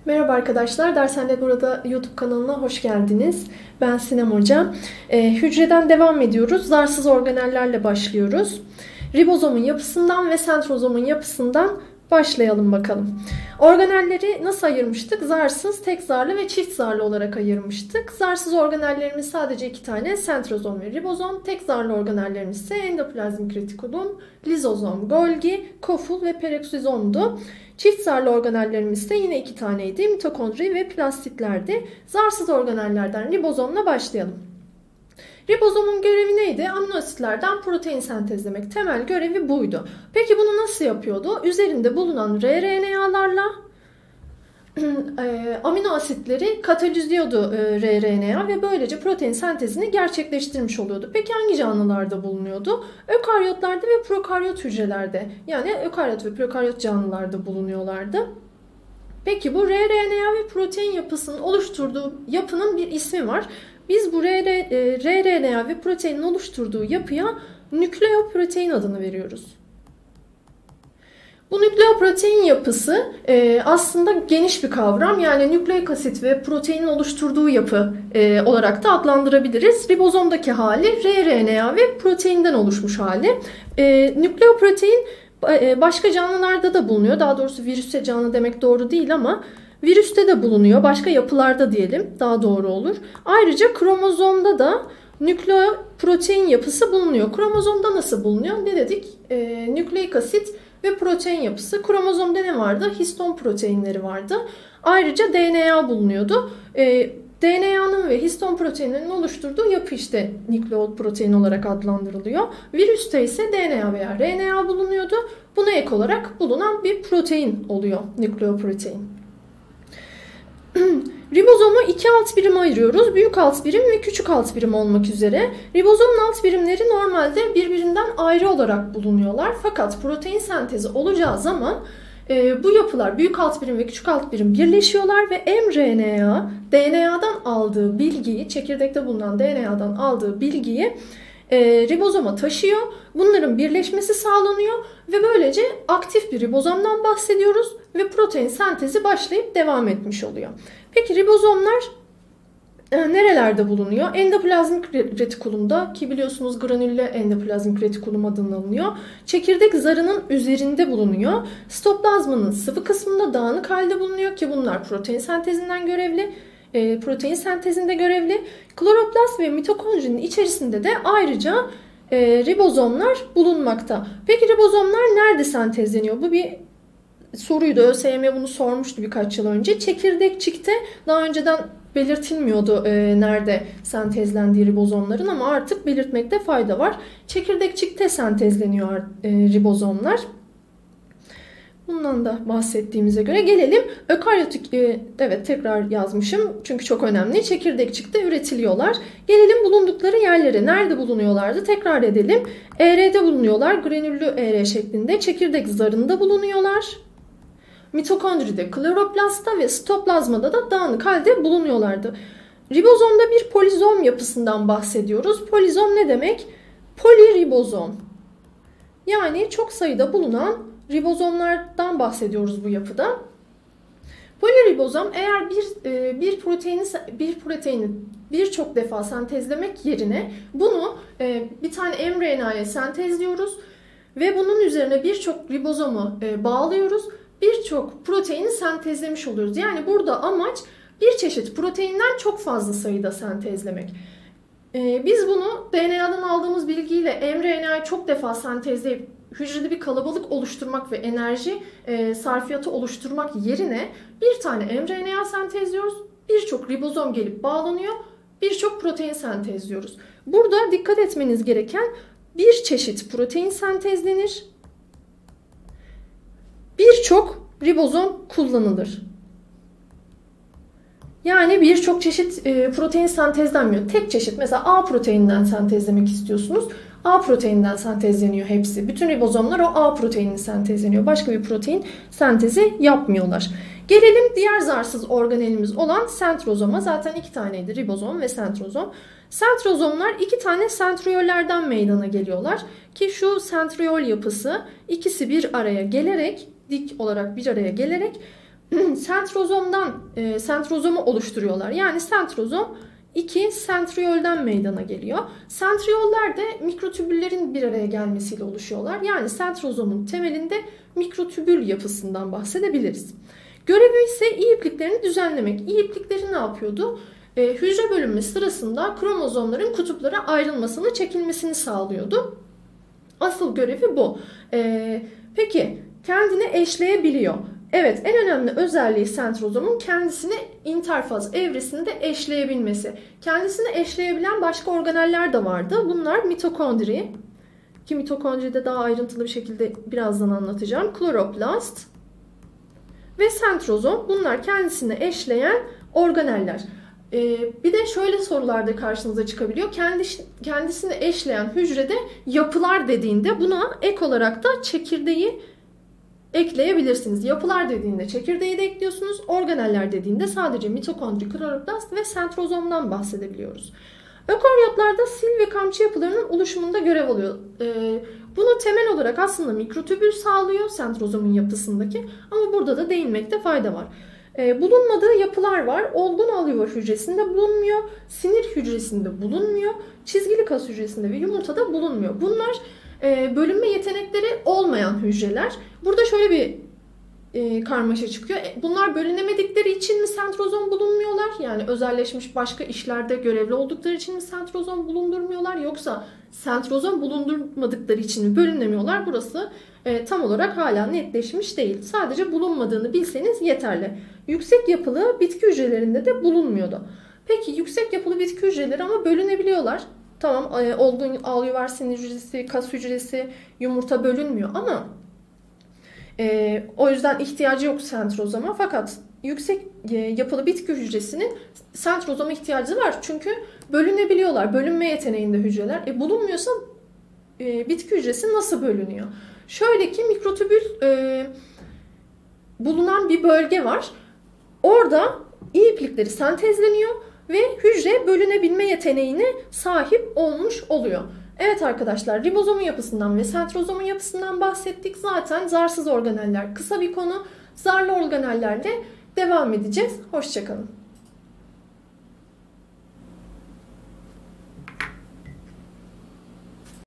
Merhaba arkadaşlar, Dershanede Burada YouTube kanalına hoş geldiniz. Ben Sinem Hoca. Hücreden devam ediyoruz. Zarsız organellerle başlıyoruz. Ribozomun yapısından ve sentrozomun yapısından başlayalım bakalım. Organelleri nasıl ayırmıştık? Zarsız, tek zarlı ve çift zarlı olarak ayırmıştık. Zarsız organellerimiz sadece 2 tane, sentrozom ve ribozom. Tek zarlı organellerimiz ise endoplazmik retikulum, lizozom, Golgi, koful ve peroksizomdu. Çift zarlı organellerimiz ise yine 2 taneydi, mitokondri ve plastitlerdi. Zarsız organellerden ribozomla başlayalım. Ribozomun görevi neydi? Amino asitlerden protein sentezlemek. Temel görevi buydu. Peki bunu nasıl yapıyordu? Üzerinde bulunan rRNA'larla amino asitleri katalizliyordu rRNA ve böylece protein sentezini gerçekleştirmiş oluyordu. Peki hangi canlılarda bulunuyordu? Ökaryotlarda ve prokaryot hücrelerde, yani ökaryot ve prokaryot canlılarda bulunuyorlardı. Peki bu rRNA ve protein yapısının oluşturduğu yapının bir ismi var. Biz bu rRNA ve proteinin oluşturduğu yapıya nükleoprotein adını veriyoruz. Bu nükleoprotein yapısı aslında geniş bir kavram. Yani nükleik asit ve proteinin oluşturduğu yapı olarak da adlandırabiliriz. Ribozomdaki hali rRNA ve proteinden oluşmuş hali. Nükleoprotein başka canlılarda da bulunuyor. Daha doğrusu virüste canlı demek doğru değil ama virüste de bulunuyor. Başka yapılarda diyelim daha doğru olur. Ayrıca kromozomda da nükleoprotein yapısı bulunuyor. Kromozomda nasıl bulunuyor? Ne dedik? Nükleik asit ve protein yapısı. Kromozomda ne vardı? Histon proteinleri vardı. Ayrıca DNA bulunuyordu. DNA'nın ve histon proteinlerinin oluşturduğu yapı işte nükleoprotein olarak adlandırılıyor. Virüste ise DNA veya RNA bulunuyordu. Buna ek olarak bulunan bir protein oluyor nükleoprotein. Ribozomu 2 alt birime ayırıyoruz. Büyük alt birim ve küçük alt birim olmak üzere. Ribozomun alt birimleri normalde birbirinden ayrı olarak bulunuyorlar. Fakat protein sentezi olacağı zaman bu yapılar büyük alt birim ve küçük alt birim birleşiyorlar ve mRNA DNA'dan aldığı bilgiyi, çekirdekte bulunan DNA'dan aldığı bilgiyi ribozoma taşıyor. Bunların birleşmesi sağlanıyor ve böylece aktif bir ribozomdan bahsediyoruz ve protein sentezi başlayıp devam etmiş oluyor. Peki ribozomlar nerelerde bulunuyor? Endoplazmik retikulumda, ki biliyorsunuz granüllü endoplazmik retikulum adını alınıyor. Çekirdek zarının üzerinde bulunuyor. Sitoplazmanın sıvı kısmında dağınık halde bulunuyor ki bunlar protein sentezinden görevli. Protein sentezinde görevli. Kloroplast ve mitokondrinin içerisinde de ayrıca ribozomlar bulunmakta. Peki ribozomlar nerede sentezleniyor? Bu bir soruydu. ÖSYM bunu sormuştu birkaç yıl önce. Çekirdekçikte daha önceden belirtilmiyordu nerede sentezlendiği ribozomların ama artık belirtmekte fayda var. Çekirdekçikte sentezleniyor ribozomlar. Bundan da bahsettiğimize göre gelelim ökaryotik, evet tekrar yazmışım çünkü çok önemli. Çekirdekçikte üretiliyorlar. Gelelim bulundukları yerlere. Nerede bulunuyorlardı? Tekrar edelim. ER'de bulunuyorlar. Granüllü ER şeklinde. Çekirdek zarında bulunuyorlar. Mitokondride, kloroplastta ve sitoplazmada da dağınık halde bulunuyorlardı. Ribozomda bir polizom yapısından bahsediyoruz. Polizom ne demek? Poliribozom. Yani çok sayıda bulunan ribozomlardan bahsediyoruz bu yapıda. Poliribozom eğer bir proteini birçok defa sentezlemek yerine bunu bir tane mRNA'ya sentezliyoruz ve bunun üzerine birçok ribozomu bağlıyoruz. Birçok proteini sentezlemiş oluyoruz. Yani burada amaç bir çeşit proteinden çok fazla sayıda sentezlemek. Biz bunu DNA'dan aldığımız bilgiyle mRNA'yı çok defa sentezleyip hücrede bir kalabalık oluşturmak ve enerji sarfiyatı oluşturmak yerine bir tane mRNA sentezliyoruz. Birçok ribozom gelip bağlanıyor. Birçok protein sentezliyoruz. Burada dikkat etmeniz gereken bir çeşit protein sentezlenir. Birçok ribozom kullanılır. Yani birçok çeşit protein sentezlenmiyor. Tek çeşit. Mesela A proteininden sentezlemek istiyorsunuz. A proteininden sentezleniyor hepsi. Bütün ribozomlar o A proteinini sentezleniyor. Başka bir protein sentezi yapmıyorlar. Gelelim diğer zarsız organelimiz olan sentrozoma. Zaten 2 taneydi, ribozom ve sentrozom. Sentrozomlar 2 tane sentriyollerden meydana geliyorlar. Ki şu sentriyol yapısı ikisi bir araya gelerek, dik olarak bir araya gelerek sentrozomu oluşturuyorlar. Yani sentrozom 2 sentriyolden meydana geliyor. Sentriyoller de mikrotübüllerin bir araya gelmesiyle oluşuyorlar. Yani sentrozomun temelinde mikrotübül yapısından bahsedebiliriz. Görevi ise iyi ipliklerini düzenlemek. İyi iplikleri ne yapıyordu? Hücre bölünme sırasında kromozomların kutuplara ayrılmasını, çekilmesini sağlıyordu. Asıl görevi bu. Peki kendini eşleyebiliyor. Evet, en önemli özelliği sentrozomun kendisini interfaz evresinde eşleyebilmesi. Kendisini eşleyebilen başka organeller de vardı. Bunlar mitokondri, ki mitokondride daha ayrıntılı bir şekilde birazdan anlatacağım. Kloroplast ve sentrozom. Bunlar kendisini eşleyen organeller. Bir de şöyle sorular da karşınıza çıkabiliyor. Kendisini eşleyen hücrede yapılar dediğinde buna ek olarak da çekirdeği ekleyebilirsiniz. Yapılar dediğinde çekirdeği de ekliyorsunuz. Organeller dediğinde sadece mitokondri, kloroplast ve sentrozomdan bahsedebiliyoruz. Ökaryotlarda sil ve kamçı yapılarının oluşumunda görev alıyor. Bunu temel olarak aslında mikrotübül sağlıyor sentrozomun yapısındaki, ama burada da değinmekte fayda var. Bulunmadığı yapılar var. Olgun alüvar hücresinde bulunmuyor. Sinir hücresinde bulunmuyor. Çizgili kas hücresinde ve yumurtada bulunmuyor. Bunlar bölünme yetenekleri olmayan hücreler. Burada şöyle bir karmaşa çıkıyor. Bunlar bölünemedikleri için mi sentrozom bulunmuyorlar? Yani özelleşmiş başka işlerde görevli oldukları için mi sentrozom bulundurmuyorlar? Yoksa sentrozom bulundurmadıkları için mi bölünemiyorlar? Burası tam olarak hala netleşmiş değil. Sadece bulunmadığını bilseniz yeterli. Yüksek yapılı bitki hücrelerinde de bulunmuyordu. Peki yüksek yapılı bitki hücreleri ama bölünebiliyorlar. Tamam, olgun alüvar sinir hücresi, kas hücresi, yumurta bölünmüyor ama o yüzden ihtiyacı yok sentrozoma. Fakat yüksek yapılı bitki hücresinin sentrozoma ihtiyacı var. Çünkü bölünebiliyorlar. Bölünme yeteneğinde hücreler. Bulunmuyorsa bitki hücresi nasıl bölünüyor? Şöyle ki mikrotübül bulunan bir bölge var. Orada iyi iplikleri sentezleniyor ve hücre bölünebilme yeteneğine sahip olmuş oluyor. Evet arkadaşlar, ribozomun yapısından ve sentrozomun yapısından bahsettik. Zaten zarsız organeller kısa bir konu. Zarlı organellerle devam edeceğiz. Hoşça kalın.